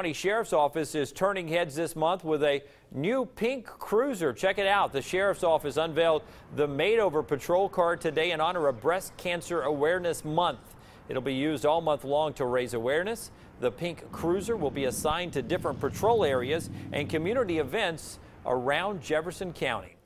County Sheriff's Office is turning heads this month with a new pink cruiser. Check it out. The Sheriff's Office unveiled the made-over patrol car today in honor of Breast Cancer Awareness Month. It'll be used all month long to raise awareness. The pink cruiser will be assigned to different patrol areas and community events around Jefferson County.